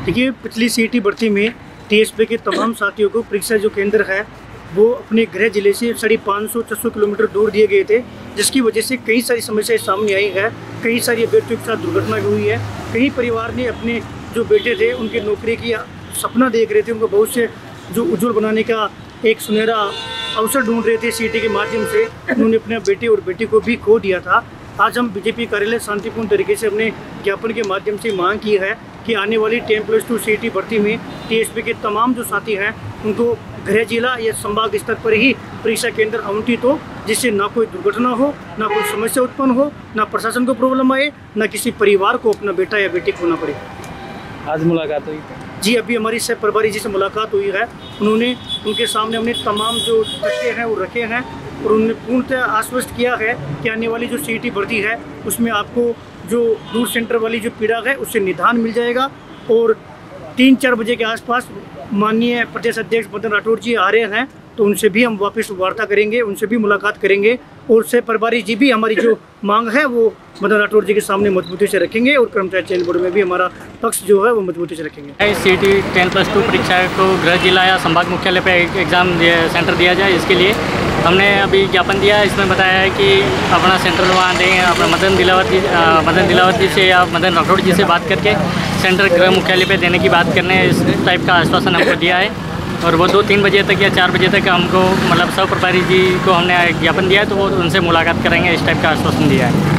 देखिए, पिछली सीईटी भर्ती में टीएसपी के तमाम साथियों को परीक्षा जो केंद्र है वो अपने गृह जिले से 550-600 किलोमीटर दूर दिए गए थे, जिसकी वजह से कई सारी समस्याएं सामने आई है। कई सारी अभ्यर्थियों के साथ दुर्घटना भी हुई है। कई परिवार ने अपने जो बेटे थे उनकी नौकरी की सपना देख रहे थे, उनको भविष्य जो उज्जवल बनाने का एक सुनहरा अवसर ढूंढ रहे थे सीईटी के माध्यम से, उन्होंने अपने बेटे और बेटी को भी खो दिया था। आज हम बीजेपी कार्यालय शांतिपूर्ण तरीके से अपने ज्ञापन के माध्यम से मांग की है कि आने वाली 10+2 सीईटी भर्ती में टीएसपी के तमाम जो साथी हैं उनको गृह जिला या संभाग स्तर पर ही परीक्षा केंद्र आवंटित हो, जिससे ना कोई दुर्घटना हो, ना कोई समस्या उत्पन्न हो, ना प्रशासन को प्रॉब्लम आए, ना किसी परिवार को अपना बेटा या बेटी खोना पड़े। आज मुलाकात हुई जी, अभी हमारी सह प्रभारी जी से मुलाकात हुई है। उन्होंने उनके सामने हमने तमाम जो तथ्य हैं वो रखे हैं और उन्होंने पूर्णतः आश्वस्त किया है कि आने वाली जो सीईटी भर्ती है उसमें आपको जो दूर सेंटर वाली जो पीड़ा है उससे निदान मिल जाएगा। और 3-4 बजे के आसपास माननीय प्रदेश अध्यक्ष मदन राठौड़ जी आ रहे हैं, तो उनसे भी हम वापस वार्ता करेंगे, उनसे भी मुलाकात करेंगे और सह प्रभारी जी भी हमारी जो मांग है वो मदन राठौड़ जी के सामने मजबूती से रखेंगे और कर्मचारी चयन बोर्ड में भी हमारा पक्ष जो है वो मजबूती से रखेंगे। सीईटी 10+2 परीक्षा को गृह जिला या संभाग मुख्यालय पर एग्ज़ाम सेंटर दिया जाए, इसके लिए हमने अभी ज्ञापन दिया है। इसमें बताया है कि अपना सेंटर वहाँ देंगे, अपना मदन दिलावर जी से या मदन राठौड़ जी से बात करके सेंटर गृह मुख्यालय पे देने की बात करने इस टाइप का आश्वासन हमको दिया है। और वो 2-3 बजे तक या 4 बजे तक हमको मतलब सह प्रभारी जी को हमने ज्ञापन दिया है, तो वो उनसे मुलाकात करेंगे, इस टाइप का आश्वासन दिया है।